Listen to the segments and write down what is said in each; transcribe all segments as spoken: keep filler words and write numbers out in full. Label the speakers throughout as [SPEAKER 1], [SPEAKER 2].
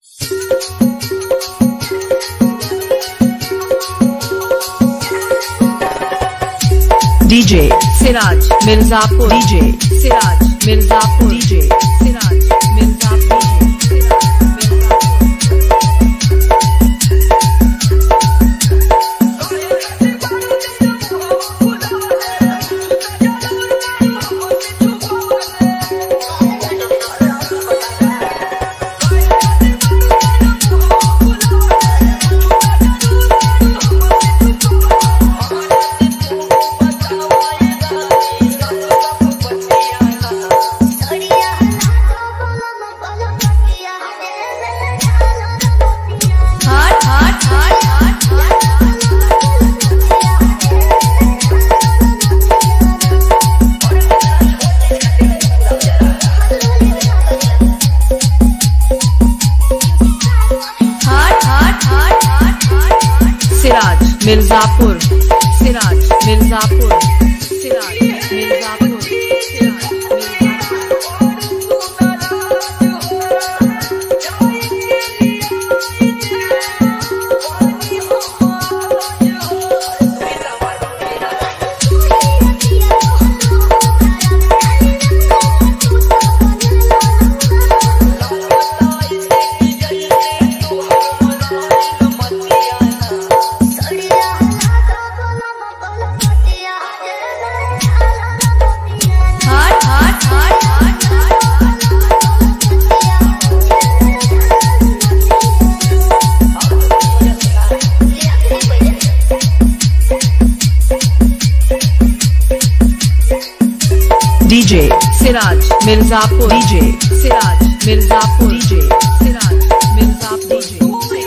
[SPEAKER 1] DJ Siraj Mirzapur, DJ Siraj Mirzapur, DJ Siraj Mirzapur. Siraj Mirzapur, Siraj Mirzapur, Siraj Mirzapur. DJ Siraj Mirzapur, DJ Siraj Mirzapur, DJ Siraj Mirzapur, DJ.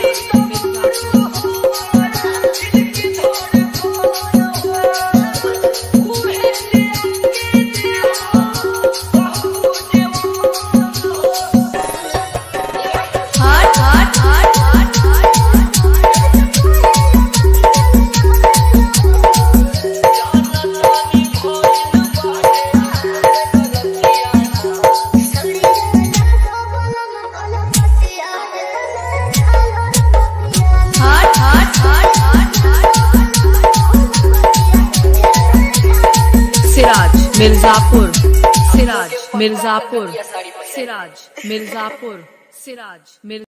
[SPEAKER 1] Siraj Mirzapur, Siraj Mirzapur, Siraj Mirzapur, Siraj Mirzapur.